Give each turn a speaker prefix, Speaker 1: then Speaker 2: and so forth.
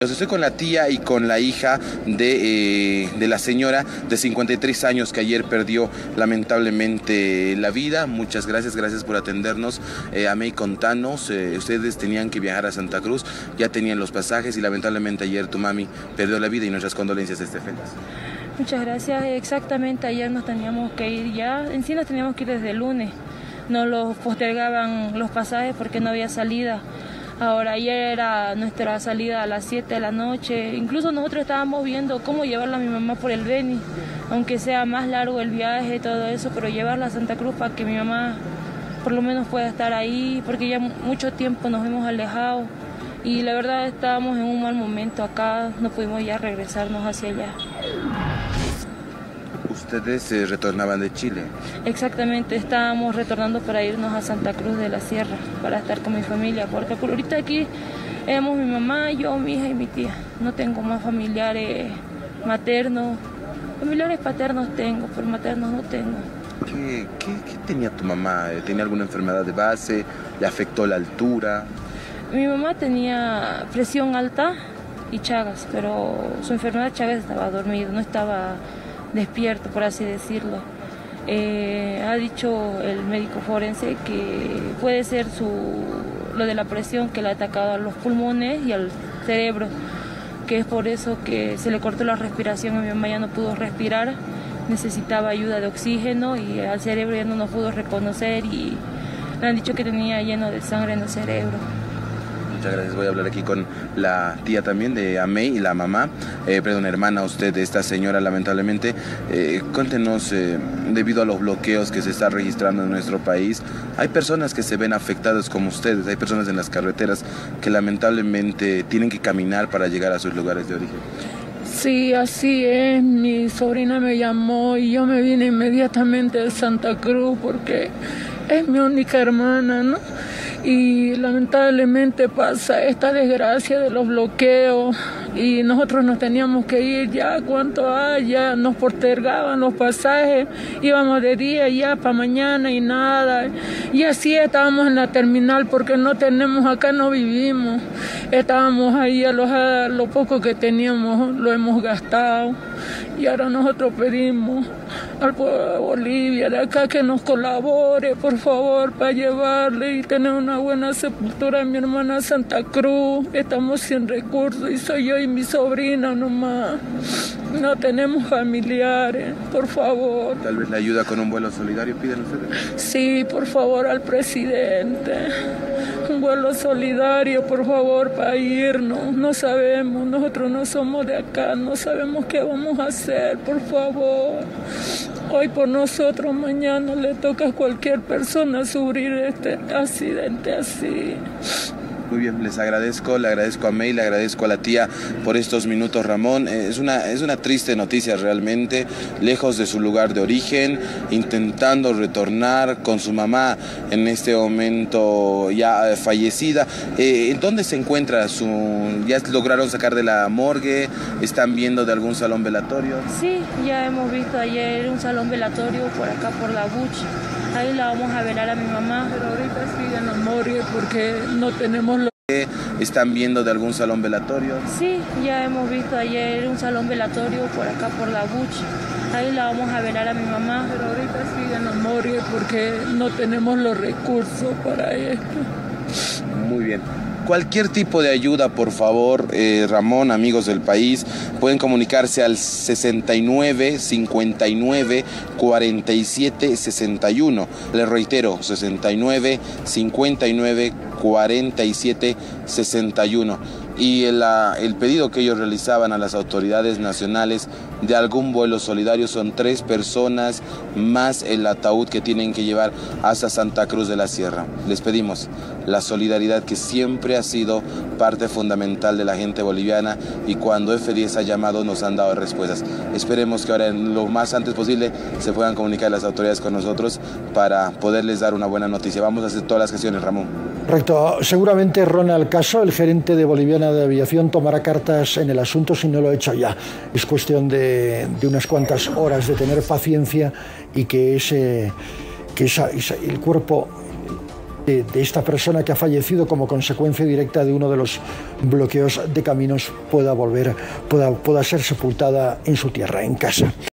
Speaker 1: Estoy con la tía y con la hija de la señora de 53 años que ayer perdió lamentablemente la vida. Muchas gracias por atendernos. Amey, contanos, ustedes tenían que viajar a Santa Cruz, ya tenían los pasajes y lamentablemente ayer tu mami perdió la vida y nuestras condolencias, Estefanas.
Speaker 2: Muchas gracias. Exactamente, ayer nos teníamos que ir ya. En sí nos teníamos que ir desde el lunes. Nos los postergaban los pasajes porque no había salida. Ahora, ayer era nuestra salida a las 7 de la noche. Incluso nosotros estábamos viendo cómo llevarla a mi mamá por el Beni, aunque sea más largo el viaje y todo eso, pero llevarla a Santa Cruz para que mi mamá por lo menos pueda estar ahí, porque ya mucho tiempo nos hemos alejado y la verdad estábamos en un mal momento acá, no pudimos ya regresarnos hacia allá.
Speaker 1: ¿Ustedes retornaban de Chile?
Speaker 2: Exactamente, estábamos retornando para irnos a Santa Cruz de la Sierra, para estar con mi familia, porque ahorita aquí éramos mi mamá, yo, mi hija y mi tía. No tengo más familiares maternos, familiares paternos tengo, pero maternos no tengo.
Speaker 1: ¿Qué tenía tu mamá? ¿Tenía alguna enfermedad de base? ¿Le afectó la altura?
Speaker 2: Mi mamá tenía presión alta y Chagas, pero su enfermedad Chagas estaba dormido, no estaba despierto, por así decirlo. Ha dicho el médico forense que puede ser lo de la presión que le ha atacado a los pulmones y al cerebro, que es por eso que se le cortó la respiración, a mi mamá ya no pudo respirar, necesitaba ayuda de oxígeno y al cerebro ya no nos pudo reconocer y le han dicho que tenía lleno de sangre en el cerebro.
Speaker 1: Muchas gracias. Voy a hablar aquí con la tía también de Amey y la mamá, hermana usted de esta señora lamentablemente. Cuéntenos, debido a los bloqueos que se está registrando en nuestro país, hay personas que se ven afectadas como ustedes, hay personas en las carreteras que lamentablemente tienen que caminar para llegar a sus lugares de origen.
Speaker 3: Sí, así es. Mi sobrina me llamó y yo me vine inmediatamente de Santa Cruz porque es mi única hermana, ¿no? Y lamentablemente pasa esta desgracia de los bloqueos y nosotros nos teníamos que ir ya, cuánto hay, ya nos postergaban los pasajes, íbamos de día ya para mañana y nada, y así estábamos en la terminal porque no tenemos, acá no vivimos, estábamos ahí a lo poco que teníamos lo hemos gastado y ahora nosotros pedimos al pueblo de Bolivia de acá que nos colabore por favor para llevarle y tener una buena sepultura a mi hermana Santa Cruz. Estamos sin recursos y soy yo y mi sobrina nomás, no tenemos familiares, por favor.
Speaker 1: Tal vez la ayuda con un vuelo solidario piden ustedes.
Speaker 3: Sí, por favor, al presidente, un vuelo solidario por favor para irnos, no sabemos, nosotros no somos de acá, no sabemos qué vamos a hacer, por favor. Hoy por nosotros, mañana le toca a cualquier persona sufrir este accidente así.
Speaker 1: Muy bien, les agradezco, le agradezco a Amey, le agradezco a la tía por estos minutos, Ramón. Es una triste noticia realmente, lejos de su lugar de origen, intentando retornar con su mamá en este momento ya fallecida. ¿En dónde se encuentra ya lograron sacar de la morgue? ¿Están viendo de algún salón velatorio?
Speaker 2: Sí, ya hemos visto ayer un salón velatorio por acá, por la Buch. Ahí la vamos a velar a mi mamá.
Speaker 3: Pero ahorita sigue en la morgue porque no tenemos lo...
Speaker 1: ¿Están viendo de algún salón velatorio?
Speaker 2: Sí, ya hemos visto ayer un salón velatorio por acá, por la Buch. Ahí la vamos a velar a mi mamá.
Speaker 3: Pero ahorita sigue en la morgue porque no tenemos los recursos para esto.
Speaker 1: Muy bien. Cualquier tipo de ayuda, por favor, Ramón, amigos del país, pueden comunicarse al 69 59 47 61. Les reitero, 69 59 47 61. Y el pedido que ellos realizaban a las autoridades nacionales de algún vuelo solidario son 3 personas más el ataúd que tienen que llevar hasta Santa Cruz de la Sierra. Les pedimos la solidaridad que siempre ha sido parte fundamental de la gente boliviana y cuando F10 ha llamado nos han dado respuestas. Esperemos que ahora lo más antes posible se puedan comunicar las autoridades con nosotros para poderles dar una buena noticia. Vamos a hacer todas las gestiones, Ramón.
Speaker 4: Correcto. Seguramente Ronald Caso, el gerente de Boliviana de Aviación, tomará cartas en el asunto si no lo ha hecho ya. Es cuestión de unas cuantas horas de tener paciencia y que el cuerpo de esta persona que ha fallecido como consecuencia directa de uno de los bloqueos de caminos pueda ser sepultada en su tierra, en casa.